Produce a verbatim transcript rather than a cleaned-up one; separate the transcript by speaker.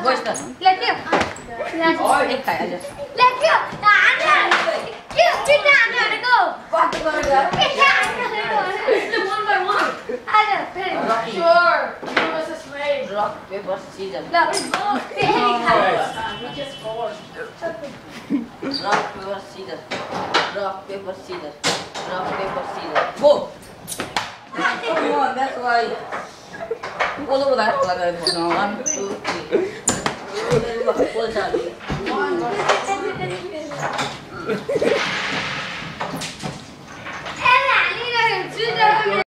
Speaker 1: Voi sta.
Speaker 2: Lekker.
Speaker 1: Ik ga je.
Speaker 2: Lekker. Daar. Kijk, dit daar. Daar go.
Speaker 1: Wat wil je?
Speaker 2: Kijk daar. One by one. Ada.
Speaker 3: Sure. Give us a slave.
Speaker 1: Rock, paper, scissors.
Speaker 2: No, it's go.
Speaker 3: We just scored.
Speaker 1: Rock, paper, scissors. Rock, paper, scissors. Rock, paper, scissors. Go. Come on, that's why. All over that. One, two, three. Pull down.